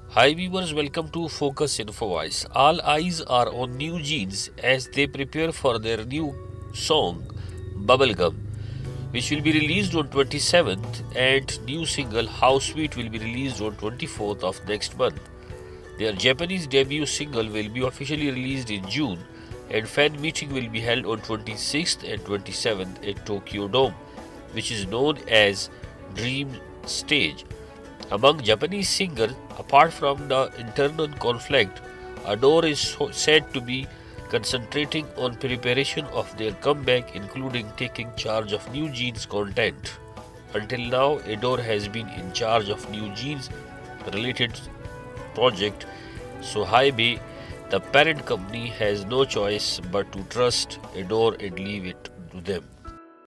Hi viewers, welcome to Focus Infowise. All eyes are on New Jeans as they prepare for their new song Bubblegum, which will be released on 27th, and new single How Sweet will be released on 24th of next month. Their Japanese debut single will be officially released in June, and fan meeting will be held on 26th and 27th at Tokyo Dome, which is known as Dream Stage. Among Japanese singers, apart from the internal conflict, Adore is said to be concentrating on preparation of their comeback, including taking charge of New Jeans content. Until now, Adore has been in charge of New Jeans related project, so Hybe, the parent company, has no choice but to trust Adore and leave it to them.